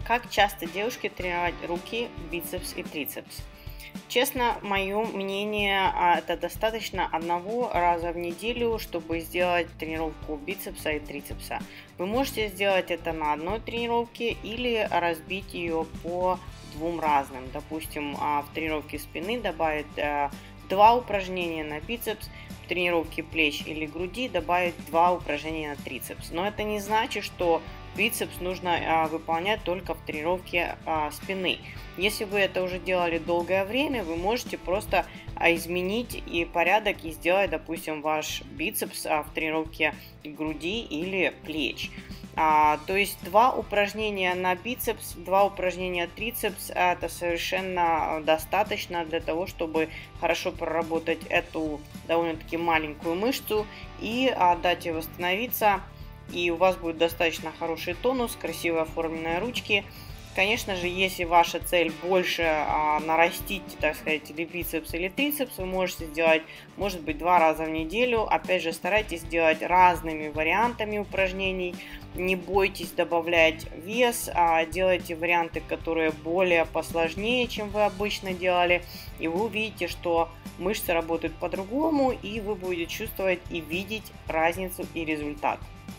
Как часто девушке тренировать руки, бицепс и трицепс? Честно, мое мнение, это достаточно одного раза в неделю, чтобы сделать тренировку бицепса и трицепса. Вы можете сделать это на одной тренировке или разбить ее по двум разным. Допустим, в тренировке спины добавить два упражнения на бицепс, в тренировке плеч или груди добавить два упражнения на трицепс. Но это не значит, что бицепс нужно выполнять только в тренировке спины. Если вы это уже делали долгое время, вы можете просто изменить и порядок и сделать, допустим, ваш бицепс в тренировке груди или плеч. То есть два упражнения на бицепс, два упражнения на трицепс, это совершенно достаточно для того, чтобы хорошо проработать эту довольно-таки маленькую мышцу и дать ей восстановиться. И у вас будет достаточно хороший тонус, красиво оформленные ручки. Конечно же, если ваша цель больше нарастить, так сказать, или бицепс, или трицепс, вы можете сделать, может быть, два раза в неделю. Опять же, старайтесь делать разными вариантами упражнений. Не бойтесь добавлять вес, делайте варианты, которые более посложнее, чем вы обычно делали. И вы увидите, что мышцы работают по-другому, и вы будете чувствовать и видеть разницу и результат.